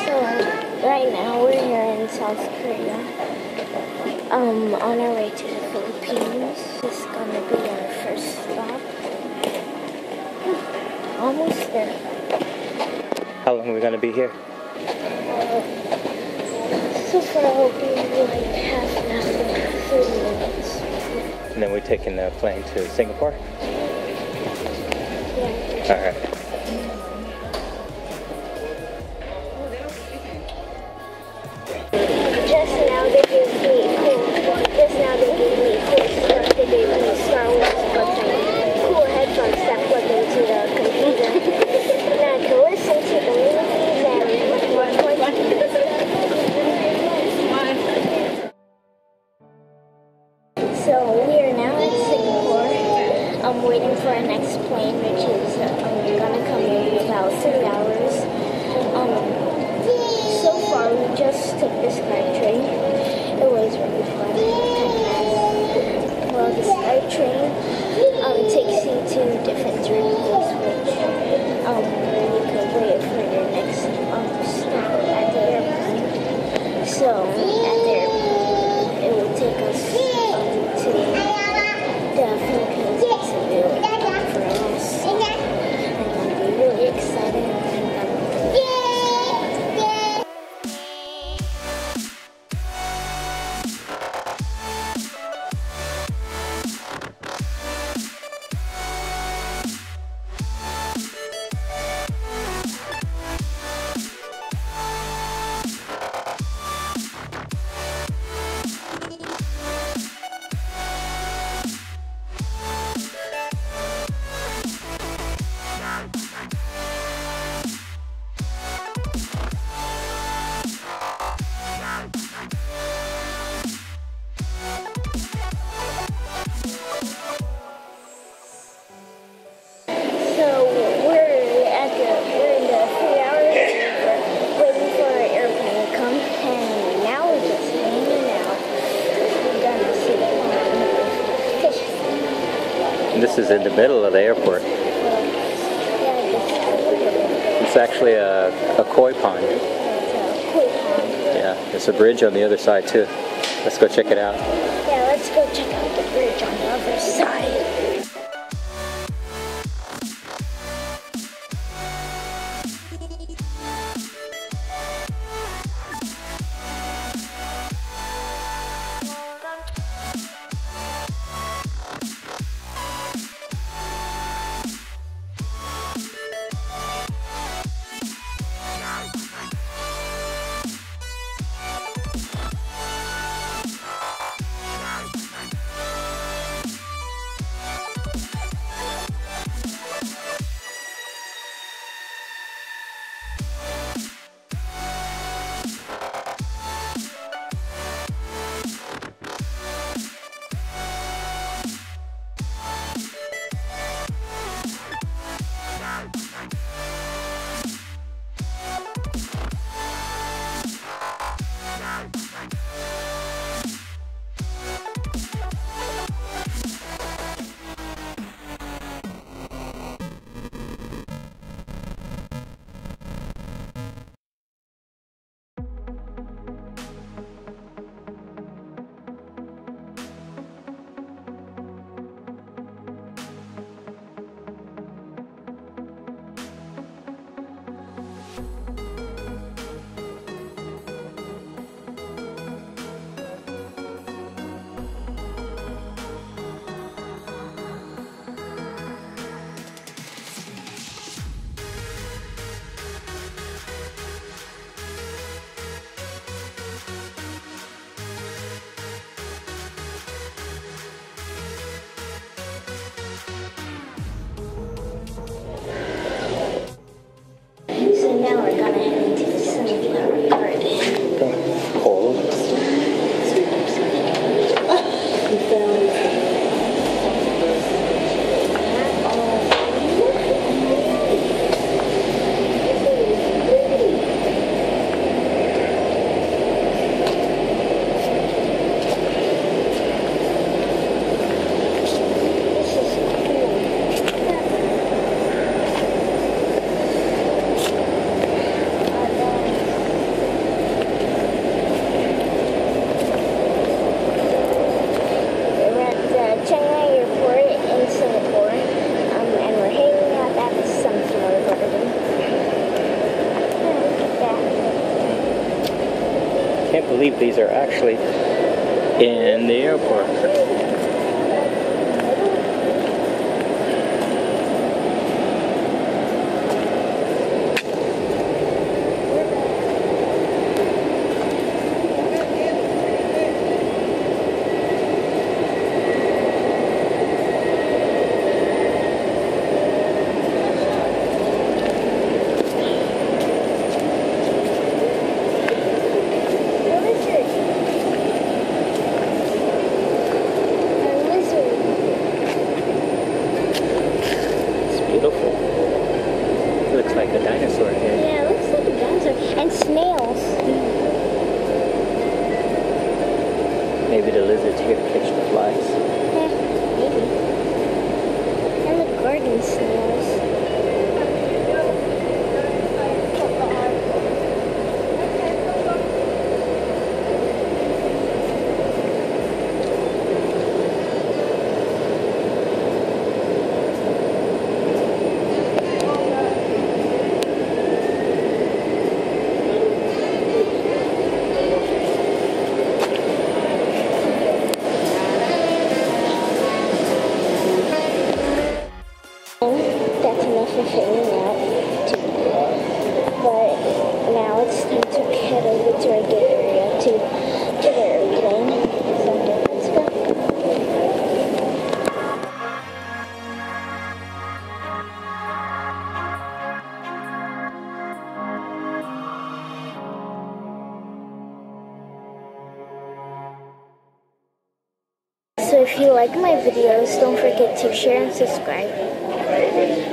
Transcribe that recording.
So right now we're here in South Korea, on our way to the Philippines. This is gonna be our first stop. Almost there. How long are we gonna be here? So far it'll be like half an hour, 30 minutes. And then we're taking the plane to Singapore? Yeah. Alright. Just now they gave me cool stuff. They gave me Star Wars, but cool headphones that plug into the computer. And I can listen to the movies and watch. So we are now in Singapore. I'm waiting for our next plane, which is gonna come in about 3 hours. So far we just took the SkyTrain. It was really fun. Well, the SkyTrain takes you to different terminals, which you can wait for your next stop at the airport. So at the airport, it will take us to the Philippines to do for us. And I'm really excited. This is in the middle of the airport. It's actually a koi pond. Yeah, there's a bridge on the other side too. Let's go check it out. Yeah, let's go check out the bridge on the other side. believe these are actually in the airport. Beautiful. Looks like a dinosaur here. Yeah, it looks like a dinosaur. And snails. Maybe the lizards here catch the flies. Yeah, maybe. And the garden snails. That's enough of hanging out. But now it's time to head over to our gate area to the airplane. So let's go. So if you like my videos, don't forget to share and subscribe.